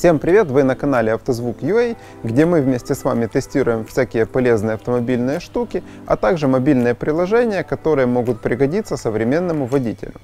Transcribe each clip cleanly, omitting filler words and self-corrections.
Всем привет! Вы на канале Автозвук.ua, где мы вместе с вами тестируем всякие полезные автомобильные штуки, а также мобильные приложения, которые могут пригодиться современному водителю.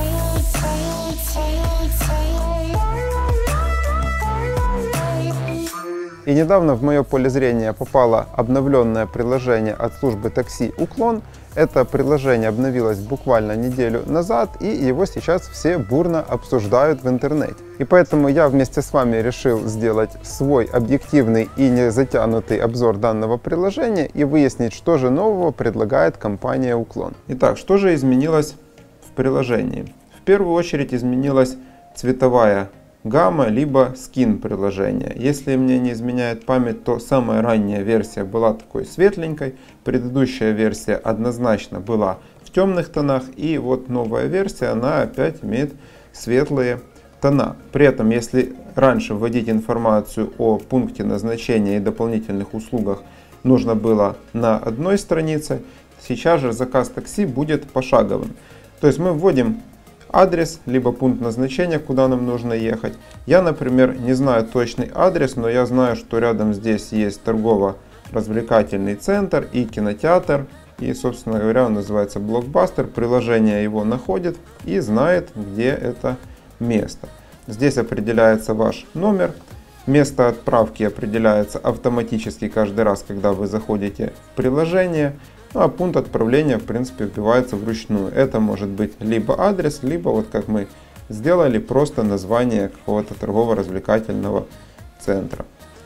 И недавно в мое поле зрения попало обновленное приложение от службы такси «Уклон». Это приложение обновилось буквально неделю назад, и его сейчас все бурно обсуждают в интернете. И поэтому я вместе с вами решил сделать свой объективный и не затянутый обзор данного приложения и выяснить, что же нового предлагает компания «Уклон». Итак, что же изменилось в приложении? В первую очередь изменилась цветовая гамма, либо скин приложения. Если мне не изменяет память, то самая ранняя версия была такой светленькой, предыдущая версия однозначно была в темных тонах, и вот новая версия, она опять имеет светлые тона. При этом, если раньше вводить информацию о пункте назначения и дополнительных услугах нужно было на одной странице, сейчас же заказ такси будет пошаговым. То есть мы вводим адрес, либо пункт назначения, куда нам нужно ехать. Я, например, не знаю точный адрес, но я знаю, что рядом здесь есть торгово-развлекательный центр и кинотеатр. И, собственно говоря, он называется Блокбастер. Приложение его находит и знает, где это место. Здесь определяется ваш номер. Место отправки определяется автоматически каждый раз, когда вы заходите в приложение. Ну, а пункт отправления, в принципе, вбивается вручную. Это может быть либо адрес, либо, вот как мы сделали, просто название какого-то торгово-развлекательного центра.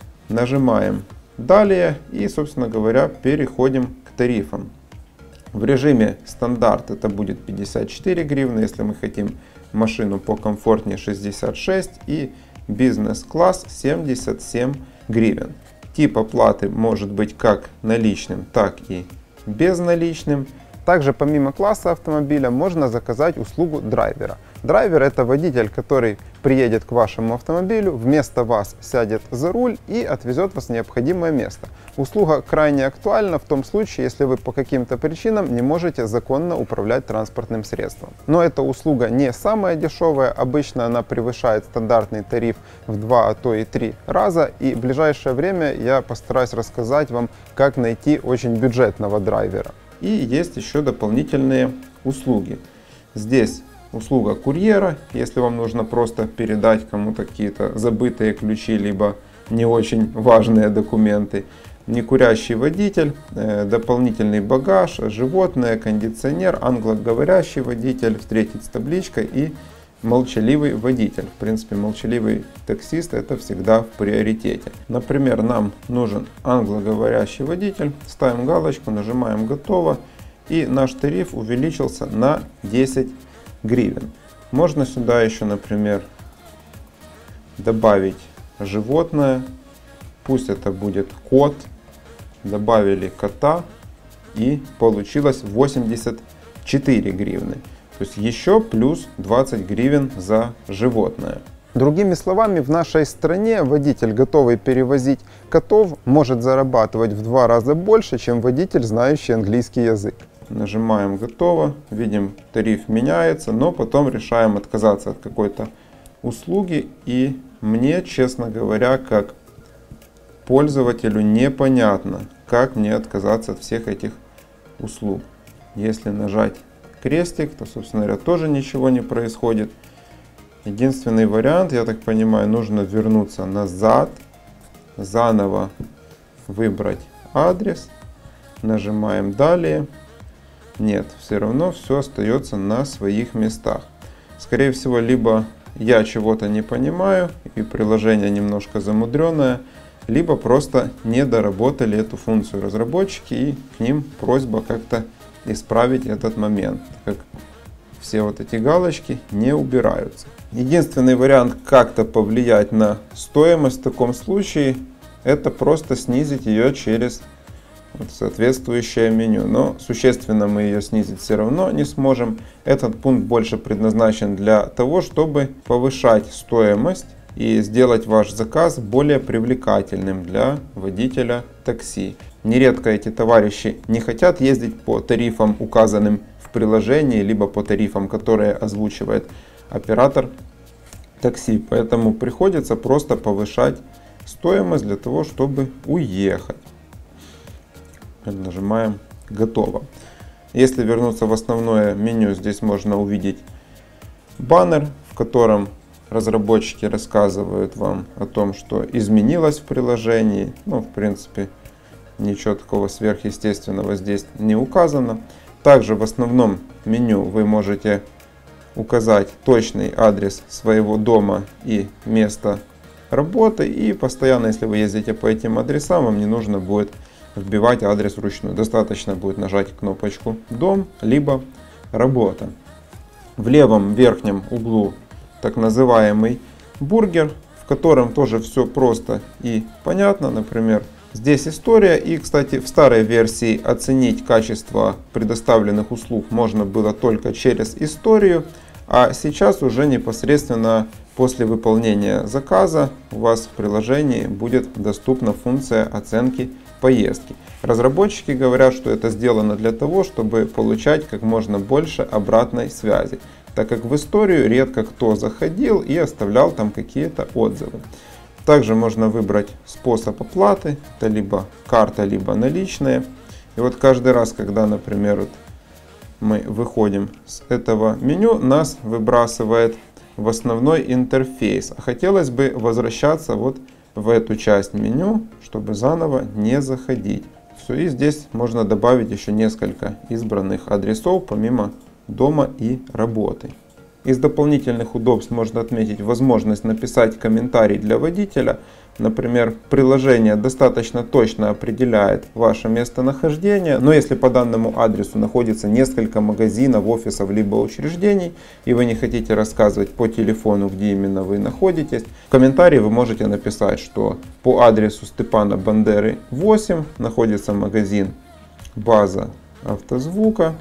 Нажимаем «Далее» и, собственно говоря, переходим к тарифам. В режиме стандарт это будет 54 гривны, если мы хотим машину покомфортнее 66, и бизнес-класс 77 гривен. Тип оплаты может быть как наличным, так и безналичным. Также помимо класса автомобиля можно заказать услугу драйвера. Драйвер — это водитель, который приедет к вашему автомобилю, вместо вас сядет за руль и отвезет вас в необходимое место. Услуга крайне актуальна в том случае, если вы по каким-то причинам не можете законно управлять транспортным средством. Но эта услуга не самая дешевая, обычно она превышает стандартный тариф в 2, а то и 3 раза. И в ближайшее время я постараюсь рассказать вам, как найти очень бюджетного драйвера. И есть еще дополнительные услуги. Здесь услуга курьера, если вам нужно просто передать кому-то какие-то забытые ключи, либо не очень важные документы. Некурящий водитель, дополнительный багаж, животное, кондиционер, англоговорящий водитель, встретить с табличкой и молчаливый водитель. В принципе, молчаливый таксист — это всегда в приоритете. Например, нам нужен англоговорящий водитель. Ставим галочку, нажимаем «Готово», и наш тариф увеличился на 10 гривен. Можно сюда еще, например, добавить животное. Пусть это будет кот. Добавили кота, и получилось 84 гривны. То есть еще плюс 20 гривен за животное. Другими словами, в нашей стране водитель, готовый перевозить котов, может зарабатывать в 2 раза больше, чем водитель, знающий английский язык. Нажимаем «Готово», видим, тариф меняется, но потом решаем отказаться от какой-то услуги. И мне, честно говоря, как пользователю непонятно, как мне отказаться от всех этих услуг. Если нажать крестик, то, собственно говоря, тоже ничего не происходит. Единственный вариант, я так понимаю, нужно вернуться назад, заново выбрать адрес, нажимаем «Далее». Нет, все равно все остается на своих местах. Скорее всего, либо я чего-то не понимаю и приложение немножко замудренное, либо просто не доработали эту функцию разработчики, и к ним просьба как-то исправить этот момент, как все вот эти галочки не убираются. Единственный вариант как-то повлиять на стоимость в таком случае — это просто снизить ее через соответствующее меню. Но существенно мы ее снизить все равно не сможем. Этот пункт больше предназначен для того, чтобы повышать стоимость и сделать ваш заказ более привлекательным для водителя такси. Нередко эти товарищи не хотят ездить по тарифам, указанным в приложении, либо по тарифам, которые озвучивает оператор такси, поэтому приходится просто повышать стоимость для того, чтобы уехать. Нажимаем «Готово». Если вернуться в основное меню, здесь можно увидеть баннер, в котором разработчики рассказывают вам о том, что изменилось в приложении. Ну, в принципе, ничего такого сверхъестественного здесь не указано. Также в основном меню вы можете указать точный адрес своего дома и место работы. И постоянно, если вы ездите по этим адресам, вам не нужно будет вбивать адрес вручную. Достаточно будет нажать кнопочку «Дом» либо «Работа». В левом верхнем углу так называемый бургер, в котором тоже все просто и понятно. Например, здесь история. И, кстати, в старой версии оценить качество предоставленных услуг можно было только через историю. А сейчас уже непосредственно после выполнения заказа у вас в приложении будет доступна функция оценки поездки. Разработчики говорят, что это сделано для того, чтобы получать как можно больше обратной связи, так как в историю редко кто заходил и оставлял там какие-то отзывы. Также можно выбрать способ оплаты, это либо карта, либо наличные. И вот каждый раз, когда, например, вот мы выходим с этого меню, нас выбрасывает в основной интерфейс. А хотелось бы возвращаться вот в эту часть меню, чтобы заново не заходить. Все, и здесь можно добавить еще несколько избранных адресов, помимо дома и работы. Из дополнительных удобств можно отметить возможность написать комментарий для водителя. Например, приложение достаточно точно определяет ваше местонахождение, но если по данному адресу находится несколько магазинов, офисов либо учреждений, и вы не хотите рассказывать по телефону, где именно вы находитесь, в комментарии вы можете написать, что по адресу Степана Бандеры 8 находится магазин «База автозвука»,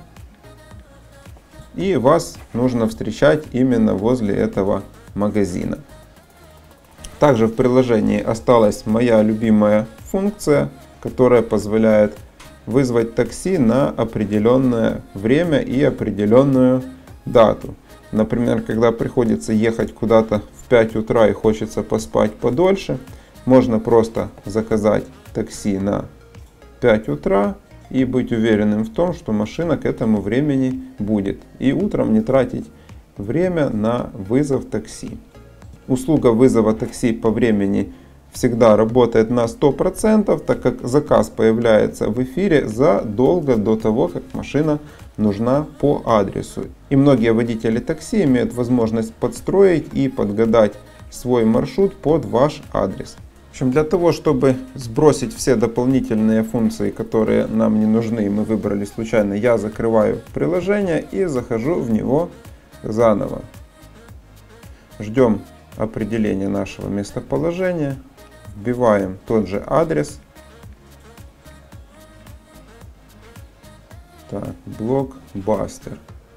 и вас нужно встречать именно возле этого магазина. Также в приложении осталась моя любимая функция, которая позволяет вызвать такси на определенное время и определенную дату. Например, когда приходится ехать куда-то в 5 утра и хочется поспать подольше, можно просто заказать такси на 5 утра и быть уверенным в том, что машина к этому времени будет. И утром не тратить время на вызов такси. Услуга вызова такси по времени всегда работает на 100%, так как заказ появляется в эфире задолго до того, как машина нужна по адресу. И многие водители такси имеют возможность подстроить и подгадать свой маршрут под ваш адрес. В общем, для того, чтобы сбросить все дополнительные функции, которые нам не нужны, мы выбрали случайно, я закрываю приложение и захожу в него заново. Ждем определения нашего местоположения, вбиваем тот же адрес. Так, Блокбастер.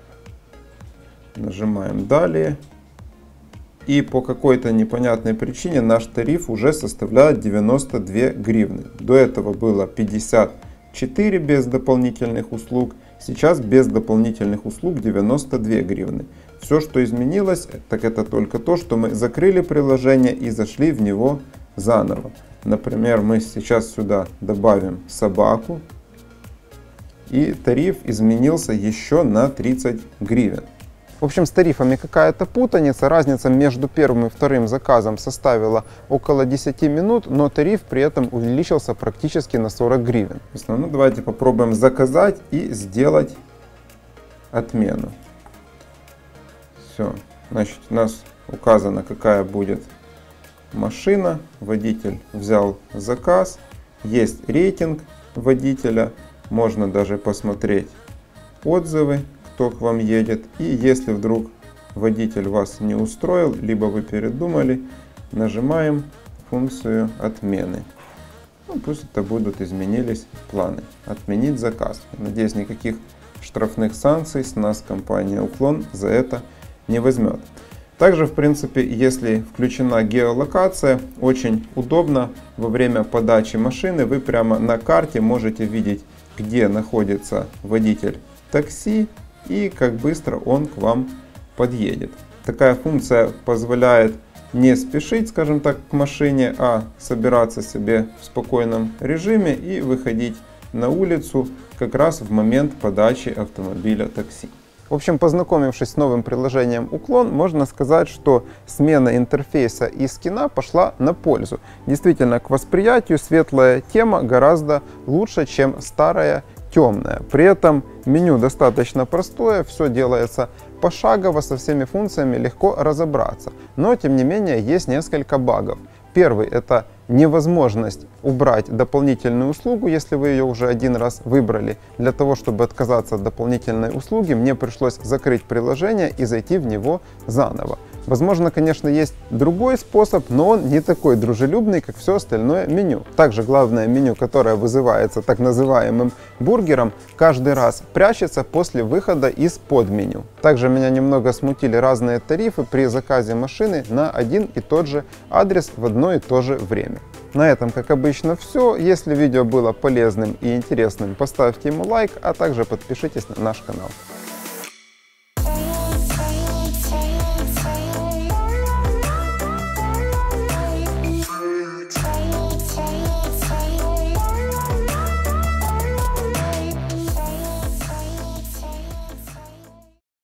Нажимаем «Далее». И по какой-то непонятной причине наш тариф уже составляет 92 гривны. До этого было 54 без дополнительных услуг. Сейчас без дополнительных услуг 92 гривны. Все, что изменилось, так это только то, что мы закрыли приложение и зашли в него заново. Например, мы сейчас сюда добавим собаку. И тариф изменился еще на 30 гривен. В общем, с тарифами какая-то путаница. Разница между первым и вторым заказом составила около 10 минут, но тариф при этом увеличился практически на 40 гривен. Ну, давайте попробуем заказать и сделать отмену. Все, значит, у нас указано, какая будет машина. Водитель взял заказ, есть рейтинг водителя, можно даже посмотреть отзывы, кто к вам едет. И если вдруг водитель вас не устроил, либо вы передумали, нажимаем функцию отмены. Ну, пусть это будут изменились планы. Отменить заказ. Надеюсь, никаких штрафных санкций с нас компания Уклон за это не возьмет. Также, в принципе, если включена геолокация, очень удобно во время подачи машины. Вы прямо на карте можете видеть, где находится водитель такси и как быстро он к вам подъедет. Такая функция позволяет не спешить, скажем так, к машине, а собираться себе в спокойном режиме и выходить на улицу как раз в момент подачи автомобиля такси. В общем, познакомившись с новым приложением Уклон, можно сказать, что смена интерфейса и скина пошла на пользу. Действительно, к восприятию светлая тема гораздо лучше, чем старая темная. При этом меню достаточно простое, все делается пошагово, со всеми функциями легко разобраться. Но, тем не менее, есть несколько багов. Первый — это невозможность убрать дополнительную услугу, если вы ее уже один раз выбрали. Для того, чтобы отказаться от дополнительной услуги, мне пришлось закрыть приложение и зайти в него заново. Возможно, конечно, есть другой способ, но он не такой дружелюбный, как все остальное меню. Также главное меню, которое вызывается так называемым бургером, каждый раз прячется после выхода из подменю. Также меня немного смутили разные тарифы при заказе машины на один и тот же адрес в одно и то же время. На этом, как обычно, все. Если видео было полезным и интересным, поставьте ему лайк, а также подпишитесь на наш канал.